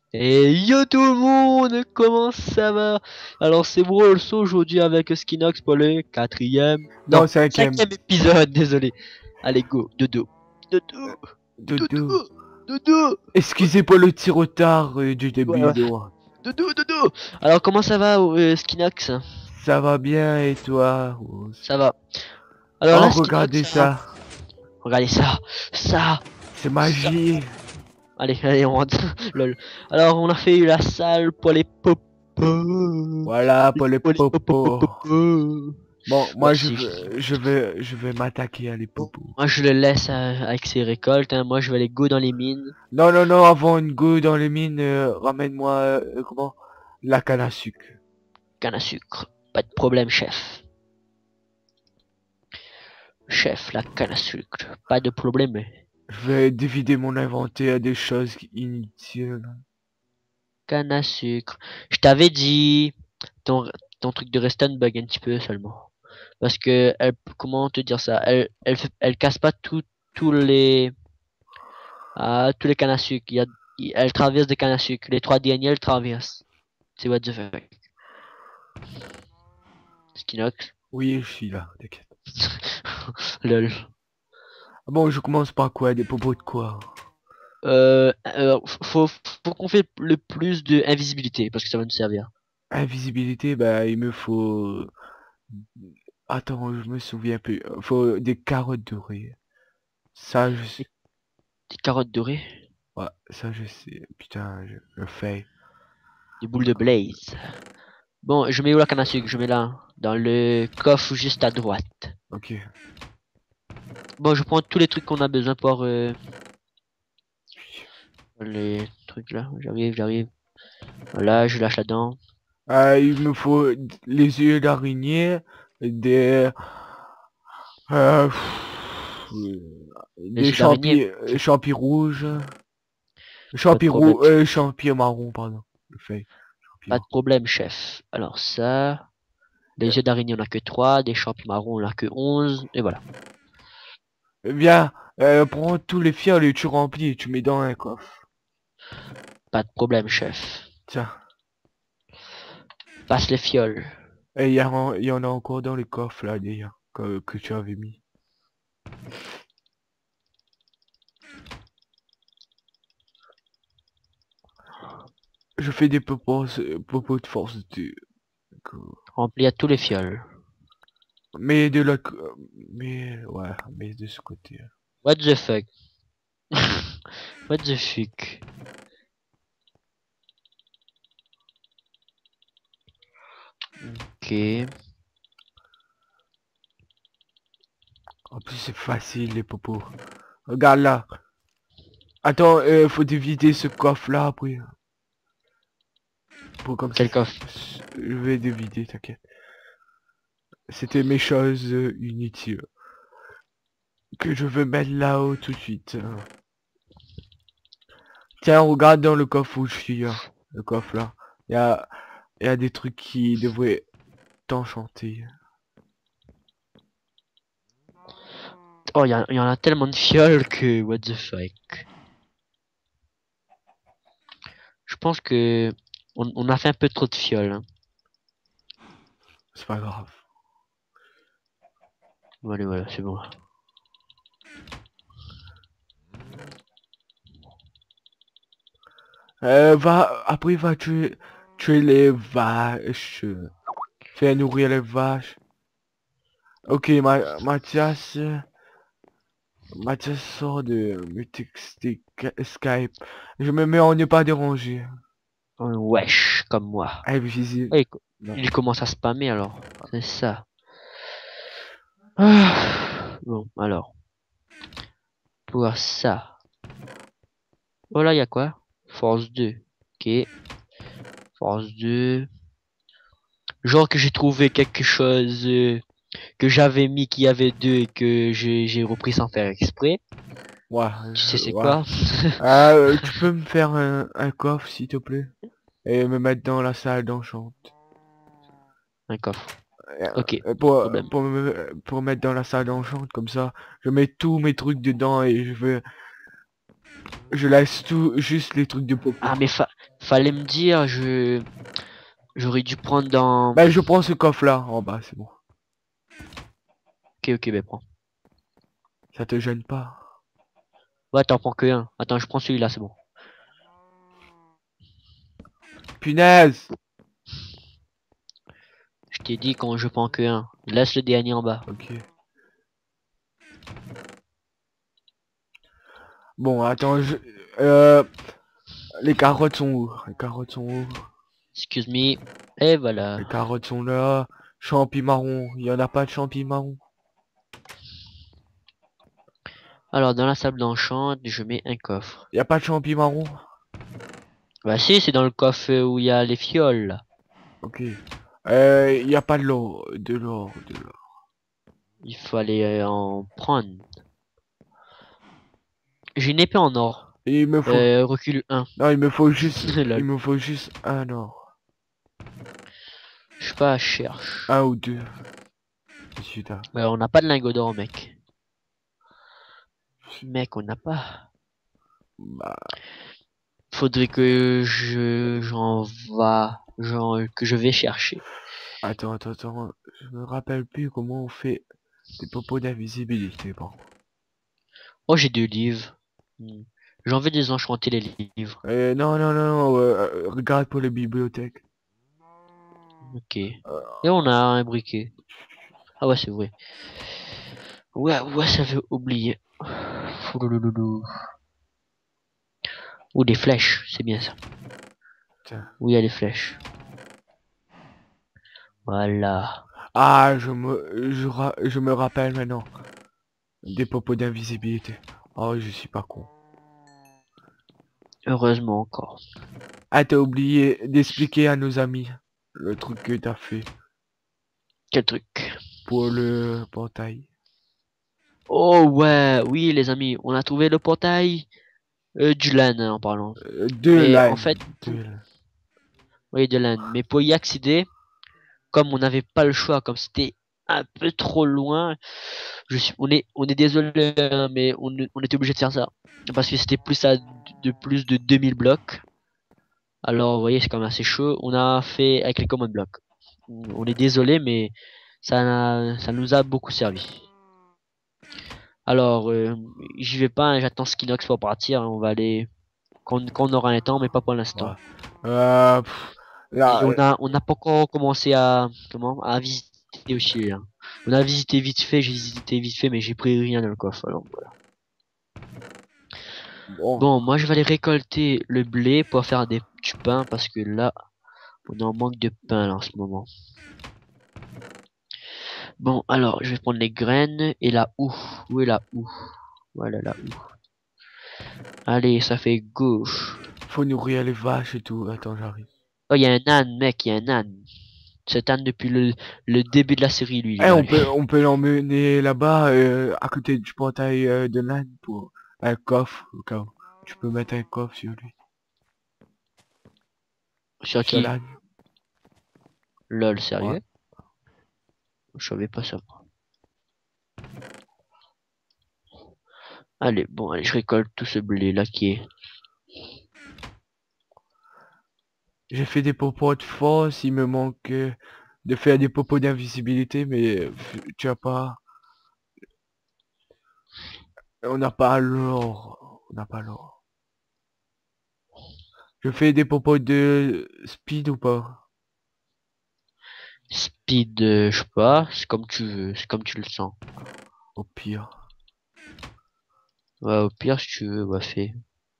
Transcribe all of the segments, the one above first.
Et yo tout le monde, comment ça va? Alors c'est Brawlso aujourd'hui avec Skinox pour le quatrième, non, Non, cinquième. cinquième épisode, désolé. Allez go, dodo, dodo, Dodo. dodo, dodo. Ouais, Excusez pour le petit retard du ouais, début, ouais. Noah. Dodo, dodo. Alors comment ça va Skinox? Ça va bien et toi, Rose? Ça va. Alors Oh, là regardez Skinox, ça. regardez ça, ça, C'est ça. magie. Allez, allez, on rentre. Lol. Alors on a fait la salle pour les popos. Voilà pour les Pour les popos. popos. Bon, moi Voici. je vais m'attaquer à les Bon, popos. moi je le laisse avec ses récoltes, hein. Moi je vais aller go dans les mines. Non, non, non, avant une go dans les mines, ramène-moi, comment? La canne à sucre. Canne à sucre. Pas de problème, chef. Chef, la canne à sucre. Pas de problème. Je vais diviser mon inventaire à des choses inutiles. Canne à sucre. Je t'avais dit, ton, ton truc de reston bug un petit peu seulement. Parce que, comment te dire ça? Elle casse pas tous les, tous les cannes à sucre. Elle traverse des cannes à sucre. Les trois derniers, elle traverse. C'est what the fuck. Skinox. Oui, je suis là, t'inquiète. Lol. Ah bon, je commence par quoi? Des popos de quoi? Faut qu'on fait le plus de invisibilité parce que ça va nous servir. Invisibilité, bah il me faut... Attends, je me souviens plus. Faut des carottes dorées. Ça, je sais. Des, des carottes dorées, Ouais, ça, je sais. Putain, je le fais. des boules de blaze. Bon, je mets où la canne à sucre? Je mets là, dans le coffre juste à droite. Ok. Bon, je prends tous les trucs qu'on a besoin pour les trucs là. J'arrive, j'arrive. Voilà, je lâche là-dedans. Il me faut les yeux d'araignée, des... euh, Les des œufs d'araignée, champis rouges. pas de problème. Champis marron, pardon. Le fait. Champis Pas de marron. problème, chef. Alors ça, les œufs d'araignée, on a que 3, des champignons marrons, on a que 11, et voilà. Viens, prends tous les fioles et tu remplis et tu mets dans un coffre. Pas de problème, chef. Tiens. Passe les fioles. Et il y en a encore dans les coffres là d'ailleurs que tu avais mis. Je fais des popos de force 2. Remplis à tous les fioles. Mais de l'autre... Mais ouais, mais de ce côté. What the fuck? What the fuck? Ok. En plus c'est facile les popos. Regarde là. Attends, faut dévider ce coffre là après. Pour comme ça. Quel coffre? Je vais dévider, t'inquiète. C'était mes choses inutiles. Que je veux mettre là-haut tout de suite. Tiens, regarde dans le coffre où je suis. Hein. Le coffre là. Il y a, il y a des trucs qui devraient t'enchanter. Oh, y en a tellement de fioles que... What the fuck? Je pense que... On a fait un peu trop de fioles, hein. C'est pas grave. Voilà, voilà, c'est bon. Après va tuer les vaches. Faire nourrir les vaches. Ok, Mathias sort de Skype. Je me mets en ne pas déranger. Un wesh, comme moi. Invisible. Ouais, Non. il commence à spammer alors. C'est ça. Ah. Bon, alors. Pour ça. Oh là, y a quoi? Force 2. Ok. Force 2. Genre que j'ai trouvé quelque chose que j'avais mis qui avait 2 et que j'ai repris sans faire exprès. Ouais, Tu sais c'est ouais. quoi? Tu peux me faire un coffre s'il te plaît? Et me mettre dans la salle d'enchant. Un coffre. Ok, pas de Pour, problème. pour mettre dans la salle d'enchant, comme ça, je mets tous mes trucs dedans et je laisse tout, juste les trucs de popo. Ah mais Fallait me dire, j'aurais dû prendre dans... Bah je prends ce coffre là en bas, c'est bon. Ok, ok, ben prends. Ça te gêne pas? Ouais, t'en prends que un. Attends, je prends celui-là, c'est bon. Punaise! Je t'ai dit quand je prends que un. Laisse le dernier en bas. Ok. Bon, attends, les carottes sont où? Les carottes sont où? Excuse me. Et voilà. Les carottes sont là. Champi marron. Il y en a pas de champi marron. Alors, dans la salle d'enchant, je mets un coffre. Il y a pas de champi marron. Bah si, c'est dans le coffre où il y a les fioles, là. Ok. Il y a pas de l'or. De l'or. De l'or. Il fallait en prendre. J'ai une épée en or. Et il me faut. Recul 1. Non, il me faut juste. Il Lol. me faut juste un or. Je sais pas, je cherche. Un ou deux. Celui-là. On n'a pas de lingot d'or, mec. Mec, on n'a pas. Bah, Faudrait que que je vais chercher. attends. Je me rappelle plus comment on fait des popos d'invisibilité. Bon. Oh, j'ai 2 livres. Hmm. J'en vais désenchanter les livres. Non. Regarde pour les bibliothèques. Ok. Et on a un briquet. Ah ouais, c'est vrai. Ouais, j'avais oublié. Foulouloulou. Ou des flèches, c'est bien ça. Tiens. Oui, il y a des flèches. Voilà. Ah, je me rappelle maintenant. Des popos d'invisibilité. Oh, je suis pas con. Heureusement encore. Ah, t'as oublié d'expliquer à nos amis le truc que t'as fait Quel truc. pour le portail. Oh ouais, oui les amis, on a trouvé le portail du LAN en parlant. De Mais en l'âne. fait, De l'âne. oui de LAN. Mais pour y accéder, comme on n'avait pas le choix, comme c'était un peu trop loin, on est désolé, hein, mais on était obligé de faire ça. Parce que c'était plus de 2000 blocs. Alors vous voyez, c'est quand même assez chaud. On a fait avec les common blocks. On est désolé, mais ça nous a beaucoup servi. Alors, j'y vais pas, hein, j'attends Skinox pour partir, hein, on va aller quand on aura un temps, mais pas pour l'instant. Ouais. Pff, Et là, on n'a pas encore commencé à visiter aussi, hein. On a visité vite fait, j'ai visité vite fait, mais j'ai pris rien dans le coffre. Alors, voilà. bon. Bon, moi je vais aller récolter le blé pour faire du pain parce que là, on est en manque de pain là, en ce moment. Bon, alors, je vais prendre les graines et la houe. Où est la houe? Voilà la houe. Allez, ça fait gauche. Faut nourrir les vaches et tout. Attends, j'arrive. Oh, il y a un âne, mec, il y a un âne. Cet âne depuis le début de la série, lui, il est Eh, là, lui. on peut l'emmener là-bas, à côté du portail de l'âne pour un coffre, au cas où. Tu peux mettre un coffre sur lui. Sur Sur qui? l'âne. LOL, Ouais. sérieux? Je savais pas ça. Allez, bon, allez, je récolte tout ce blé là qui est. J'ai fait des popos de force, il me manque de faire des popos d'invisibilité, mais tu as pas... On n'a pas l'or. On n'a pas l'or. Je fais des popos de speed ou pas? Speed, je sais pas, c'est comme tu veux, c'est comme tu le sens. Au pire. Ouais, au pire, si tu veux, ouais, fais.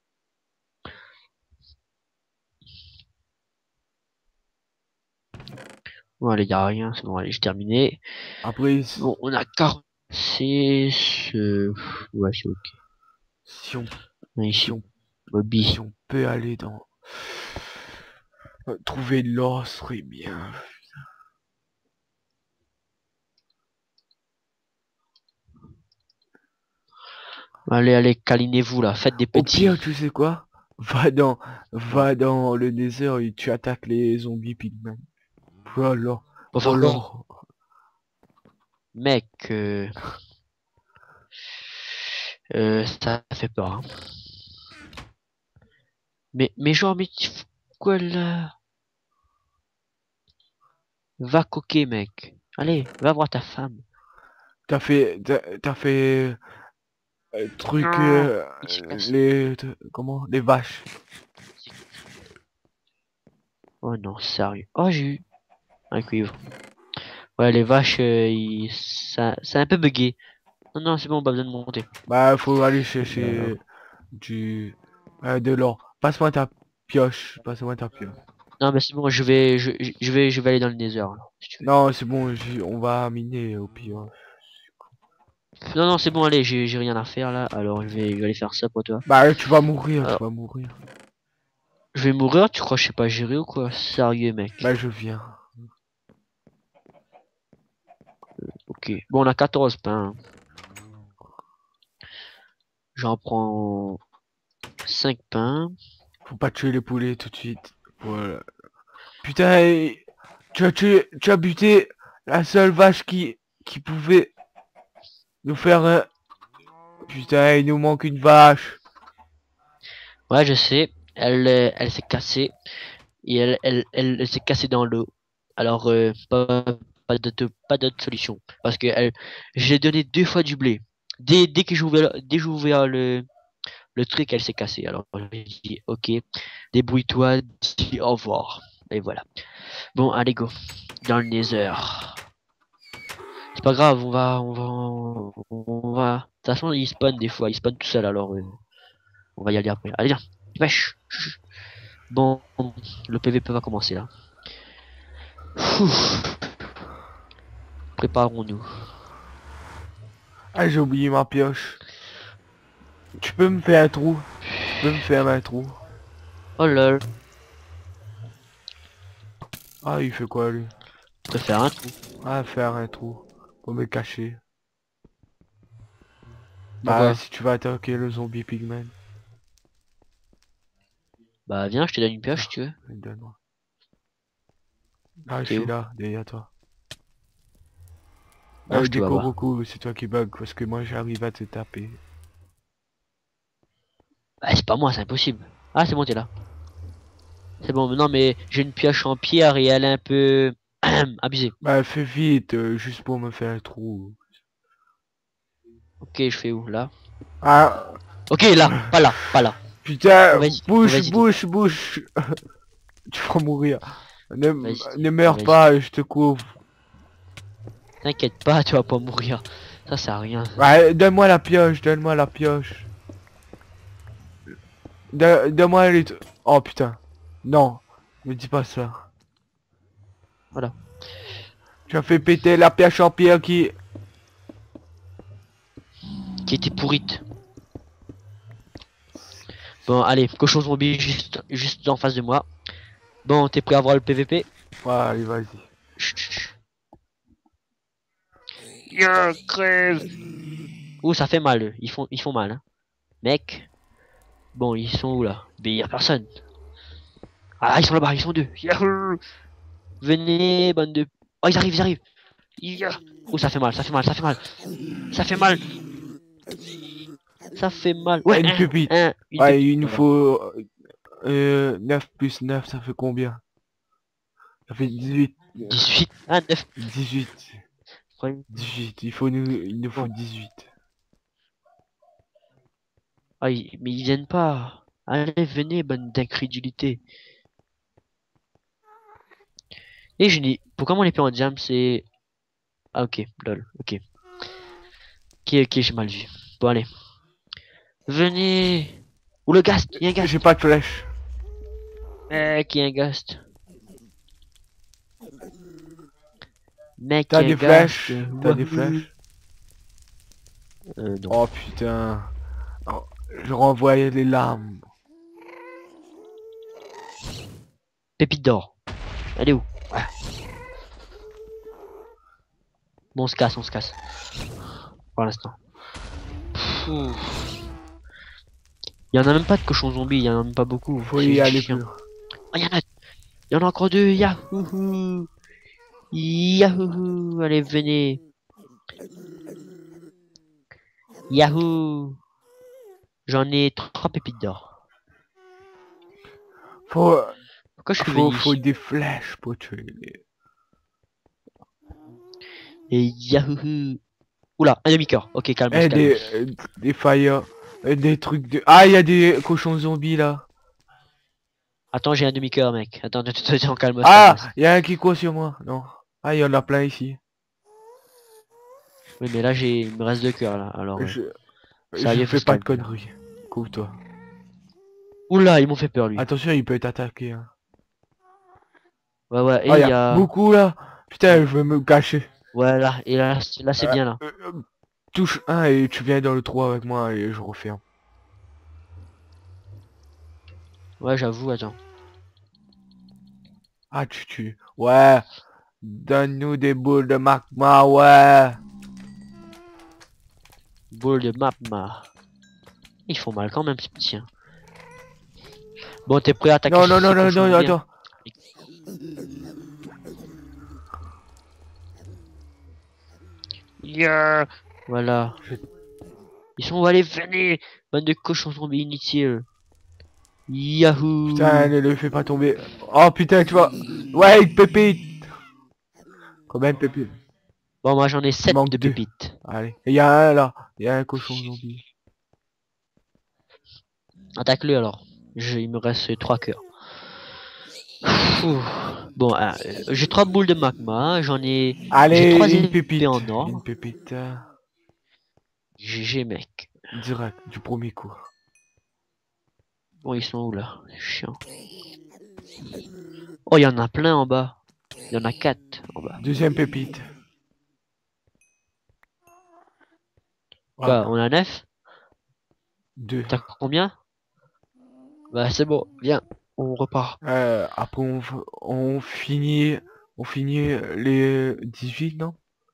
Bon, allez, y a rien, c'est bon, allez, j'ai terminé. Après, Bon, on a 46. Ouais, c'est ok. si on, On a si ici, on, si Bobby. on peut aller dans... trouver l'or serait bien. Allez, câlinez-vous là, faites des Au pire, petits. tu sais quoi? Va dans le Nether et tu attaques les zombies pigmen. Pour l'or. Pour Pour faire quoi? l'or. Mec, ça fait peur, hein. Mais genre, mais quoi là? Va coquer, mec. Allez, va voir ta femme. T'as fait truc Non, il s'est cassé. comment les vaches. Oh non, sérieux. Oh, j'ai eu un cuivre. Ouais, les vaches, ça, c'est un peu bugué. Non, non, c'est bon, pas besoin de monter. Bah faut aller Oh là là. chercher du de l'or. Passe-moi ta pioche. Passe-moi ta pioche. Non, mais c'est bon, je vais aller dans le Nether, alors, si tu veux. Non, c'est bon, on va miner au pire. Non, non, c'est bon, allez, j'ai rien à faire là, alors je vais aller faire ça pour toi. Bah tu vas mourir, tu Alors, vas mourir. je vais mourir, tu crois que je sais pas gérer ou quoi? Sérieux, mec. Bah je viens. Ok. Bon, on a 14 pains. J'en prends 5 pains. Faut pas tuer les poulets tout de suite. Voilà. Putain, tu as buté la seule vache qui pouvait nous faire un... Putain, il nous manque une vache. Ouais, je sais. Elle s'est cassée. Et elle s'est cassée dans l'eau. Alors, pas d'autre solution. Parce que j'ai donné 2 fois du blé. Dès que j'ai ouvert le truc, elle s'est cassée. Alors, j'ai dit, ok, débrouille-toi, dis au revoir. Et voilà. Bon, allez, go. Dans le Nether. C'est pas grave, on va. De toute façon, il spawn des fois, il spawn tout seul, alors on va y aller après. Allez, viens, dépêche. Chut. Bon, le PVP va commencer là. Ouf. Préparons-nous. Ah, j'ai oublié ma pioche. Tu peux me faire un trou? Tu peux me faire un trou? Oh lol, Ah, il fait quoi lui? je peux faire un trou. Ah, faire un trou. Pour me cacher. Bah, Pourquoi? si tu vas attaquer le zombie pigman. Bah viens, je te donne une pioche Tiens, si tu veux. donne-moi. Ah, je T'es suis où? là, derrière toi. Non, je te vois Déco pas. Roku, c'est toi qui bug parce que moi j'arrive à te taper. Bah c'est pas moi, c'est impossible. Ah c'est bon, t'es là. C'est bon, non mais j'ai une pioche en pierre et elle est un peu abusée. Bah, fais vite, juste pour me faire un trou. Ok, je fais où? Là? Ah, Ok, là, pas là, pas là. putain, Mauvaise idée. bouche. Tu vas mourir. Ne, Mauvaise idée, ne meurs mauvaise idée. pas, je te couvre. T'inquiète pas, tu vas pas mourir. Ça sert à rien. Ouais, donne-moi la pioche, donne-moi la pioche. Donne-moi les... Oh putain. Non, me dis pas ça. Voilà. Tu as fait péter la pioche en pierre qui... Qui était pourrite. Bon, allez, cochon zombie juste en face de moi. Bon, t'es prêt à voir le PVP? Ouais, allez, vas-y. Chut, chut, chut. Yeah, crève. Ouh, ça fait mal, eux. Ils font mal, hein. Mec. Bon, ils sont où là? Mais y a personne. Ah, ils sont là-bas, ils sont deux. Yahoo! Venez, bande de. Oh, ils arrivent, ils arrivent. Yeah. Oh, ça fait mal, ça fait mal, ça fait mal. Ça fait mal, ça fait mal. Ouais, Une pupille. une Ouais, pépite. il nous Voilà. faut... 9 plus 9, ça fait combien? Ça fait 18. 18, 9. 18. 18. Il nous faut Bon. 18. Ah, mais ils viennent pas. Allez, venez, bande d'incrédulité. Et je n'ai. Pourquoi mon épée en diamant c'est. Ah, ok, lol, ok. Ok, ok, j'ai mal vu. Bon, allez. Venez. Ou le gast, il y a un J'ai gast. pas de flèche. Mec, il y a un gast. Mec, il T'as y a un des gast. flèches? T'as des Wouhou. flèches? Non. Oh putain. Oh, je renvoyais les larmes. Pépite d'or. Elle est où? Ah. Bon, on se casse, on se casse. Pour l'instant. Pfff. Il y en a même pas de cochons zombies, il y en a même pas beaucoup. Faut C'est y juste aller chiant. plus. Oh, il y en a encore deux. Yahoo! Yahoo! Allez, venez. Yahoo! J'en ai 3 pépites d'or. Faut... Quand je suis venu Faut ici. des flèches pour tuer les... Et yahoo. Oula, un demi-cœur. Ok, calmos, Eh, calmos. des fire, des trucs de... Ah, il y a des cochons zombies là. Attends, j'ai un demi-cœur, mec. Attends, calmos, Ah, calmos. il y a un qui court sur moi. Non. Ah, il y en a plein ici. Oui, mais là, il me reste deux cœurs, là. Alors, Je, je sérieux, faut fais se pas de calmer, là. conneries. Couvre-toi. Oula, ils m'ont fait peur, lui. Attention, il peut t'attaquer. Hein. Ouais, ouais, Oh, et il y il y a a... beaucoup là. Putain, je vais me cacher. Voilà, et là c'est Euh, bien, là. euh, euh, touche un et tu viens dans le 3 avec moi et je referme. Ouais, j'avoue, attends. Ah, tu tues. Ouais. Donne-nous des boules de magma, ouais. Boule de magma. Ils font mal quand même, ces petits. Hein. Bon, t'es prêt à attaquer Non, non, non, ces non, cochons non, zombies, hein. attends. Yeah. Voilà. Ils sont où? Allez, venez. Bande de cochons zombies inutiles. Putain, Yahoo. ne le fais pas tomber. Oh putain, tu vois. Ouais, une pépite. Combien de pépites? Bon, moi j'en ai Il 7 manque de deux. pépites. Allez. Il y a un là. Il y a un cochon zombie. Attaque-le alors. Il me reste 3 cœurs. Ouh. Bon, j'ai 3 boules de magma. J'ai 3 Allez, une épées pépite. en Une or. pépite. GG, mec. Direct, du premier coup. Bon, ils sont où là? Chiant. Oh, il y en a plein en bas. Il y en a 4 en bas. Deuxième pépite. Quoi, Voilà. on a 9? Deux. T'as combien? Bah, c'est bon, viens, on repart. Après on finit les 18, non?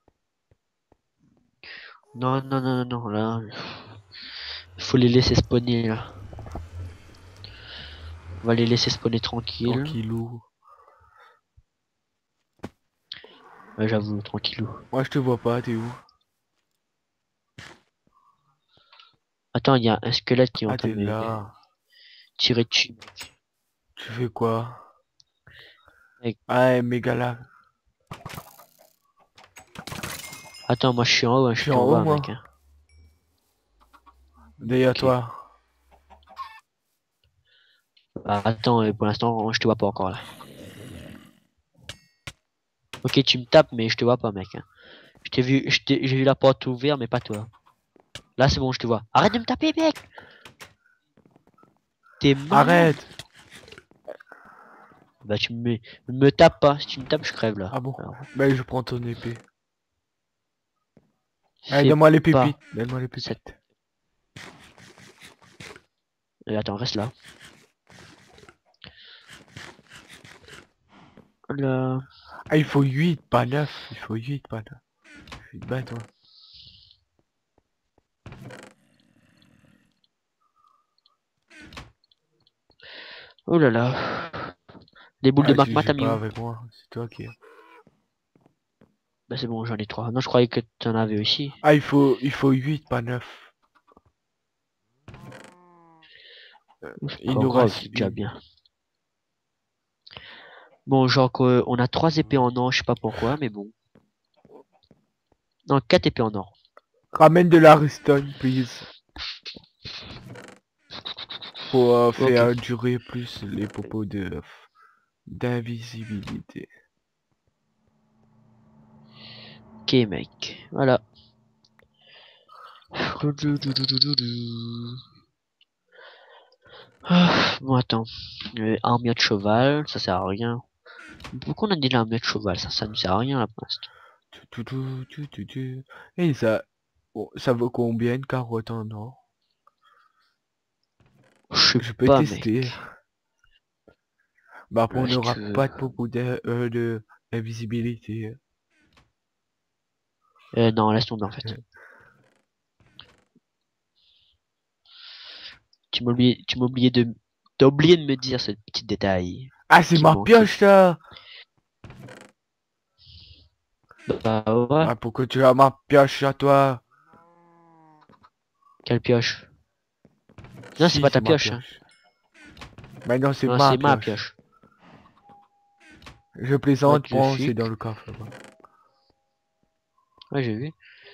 Non, non, non, non, non, là, faut les laisser spawner là. On va les laisser spawner tranquille. Tranquillou. Ouais, j'avoue, tranquillou. Moi je te vois pas, t'es où? Attends, il y a un squelette qui est en Ah train t'es de me là. tirer dessus. Tu fais quoi? Mec. Ah méga là. Attends, moi je suis en haut, hein, Je je suis te en haut vois, mec. moi. Hein. Derrière Ok. toi. Bah, attends, pour l'instant, je te vois pas encore là. Ok, tu me tapes, mais je te vois pas, mec. Hein. J'ai vu la porte ouverte, mais pas toi. Là, c'est bon, je te vois. Arrête de me taper, mec! T'es malade? Arrête! Bah, me tapes pas. Si tu me tapes, je crève là. Ah bon? Alors, Ben je prends ton épée. Allez, fais donne-moi les pas pépites. Donne-moi les cette. pépites. Attends, reste là. Là. Ah il faut 8, pas 9. Il faut 8, pas 9. Je suis bête toi. Oh là là. Les boules de Ah tu magma, joues t'as mis pas où? avec moi. C'est toi qui... Bah, c'est bon, j'en ai 3. Non, je croyais que t'en avais aussi. Ah il faut 8, pas 9. C'est Il pas nous grave, reste c'est déjà une. bien. Bon, genre, on a 3 épées en or, je sais pas pourquoi, mais bon. Non, 4 épées en or. Ramène de la redstone, please. Pour Ok. faire durer plus les propos de d'invisibilité. Ok, mec. Voilà. Ah, bon, attends. Armure de cheval, ça sert à rien. Pourquoi on a dit l'armure de cheval? Ça ne sert à rien là pour l'instant. Et ça... Bon, ça vaut combien une carotte en or? Je sais Je peux pas, tester. mec. Bah après on Si n'aura tu veux. pas de propos de invisibilité. Non, laisse tomber en fait. T'as oublié de me dire ce petit détail Ah c'est qui me ma manquait. pioche ça! Bah ouais, Ah pourquoi tu as ma pioche à toi? quelle pioche? Non, c'est Si pas c'est ta ma pioche. Hein. pioche. Maintenant c'est Non, ma c'est ma pioche. pioche. Je What plaisante, the bon, c'est fuck. dans le coffre là-bas. Ouais, j'ai vu.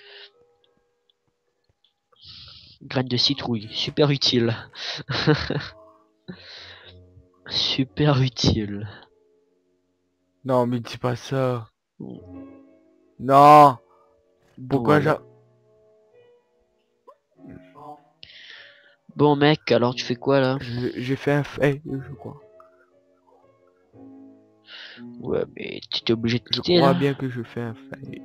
Graines de citrouille, super utile. Super utile. Non, mais dis pas ça. Non. Pourquoi Voilà. Bon mec, alors tu fais quoi là? j'ai fait un fail, je crois. Ouais, mais tu t'es obligé de Je quitter crois là? bien que je fais un fail.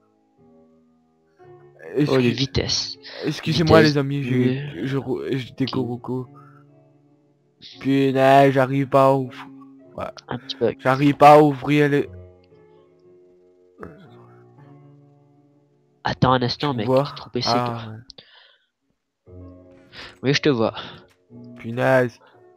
Oh, de vitesse. Excusez-moi Vitesse les amis, 2. je découvre Ok. beaucoup. Punaise, j'arrive pas à ouvrir. Ouais. Un petit bug. J'arrive pas à ouvrir les... Attends un Tu instant, me mec. vois? T'es trop PC, toi. Ah, Oui, je te vois. punaise.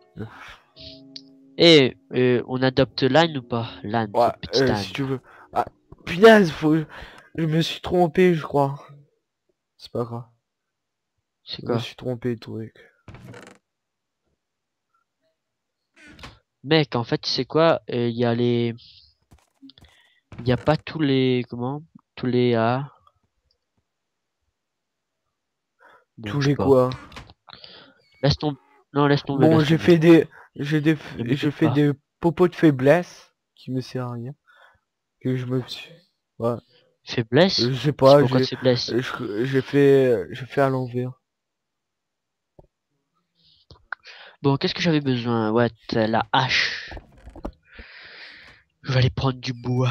Et on adopte l'âne ou pas? L'âne, Ouais, notre petit si âne. tu veux. Ah, punaise, je me suis trompé, je crois. C'est pas grave. C'est Je me quoi? suis trompé de truc. Mec, en fait, tu sais quoi? Il y a les... Il y a pas tous les... Comment? Tous les... Ah... Bon, Tous je sais les pas. quoi? Laisse tomber. Non, laisse tomber, Bon, laisse j'ai tomber. fait des... Ne J'ai m'écoute fait pas. des popos de faiblesse qui me servent à rien. Que je me suis... Ouais. Faiblesse? Je sais C'est pas, pourquoi de faiblesse? j'ai fait à l'envers. Bon, qu'est-ce que j'avais besoin? Ouais, la hache. Je vais aller prendre du bois.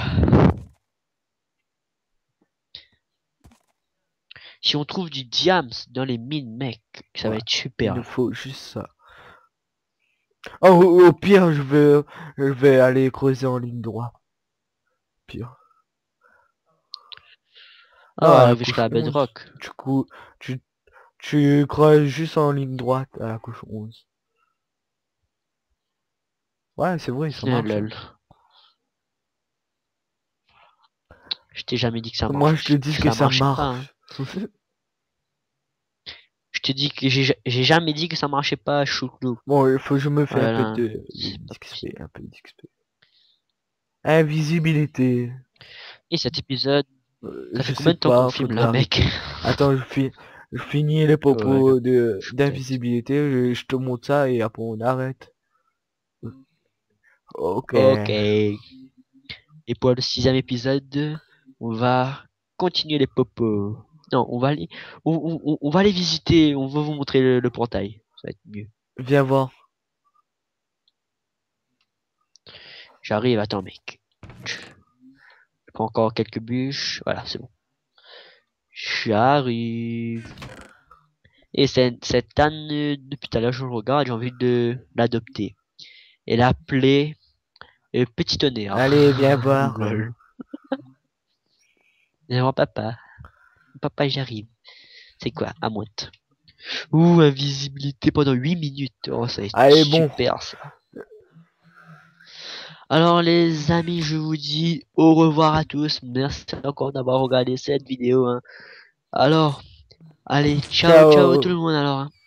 Si on trouve du diams dans les mines, mec, ça va Ouais. être Il super nous là. faut juste ça. Oh, au pire, je vais aller creuser en ligne droite. Pire. Ah, on va Ah, à la arriver jusqu'à couche la 11. bedrock. Du coup, tu creuses juste en ligne droite à la couche 11. Ouais, c'est vrai, ça marche, hein. Lol. Je t'ai jamais dit que Moi, je te dis que que ça ça marchait pas, hein. marche. Je te dis que j'ai jamais dit que ça marchait pas, chouclou. Bon, il faut que je me fais un peu Voilà. C'est pas d'XP, possible. un peu d'XP. Invisibilité. Et cet épisode, ça Je fait sais combien de temps qu'on pas, filme faudrait là, mec? arrêter. Attends, je finis les Ouais, propos peut-être. d'invisibilité, je te montre ça et après on arrête. Ok. Ok. Et pour le sixième épisode, on va continuer les popos. Non, on va aller visiter, on va vous montrer le portail. Ça va être mieux. Viens voir. J'arrive, attends, mec. Je prends encore quelques bûches. Voilà, c'est bon. J'arrive. Et cette âne, depuis tout à l'heure, je le regarde, j'ai envie de l'adopter. Et l'appeler Petit Allez, viens Tonnerre. voir. Lol. Viens papa. Papa, j'arrive. C'est quoi? À moi. Ouh, invisibilité pendant 8 minutes. Oh, ça va être Allez, bon. super ça. Alors les amis, je vous dis au revoir à tous. Merci encore d'avoir regardé cette vidéo, hein. Alors, allez, ciao ciao tout Ciao. le monde alors, hein.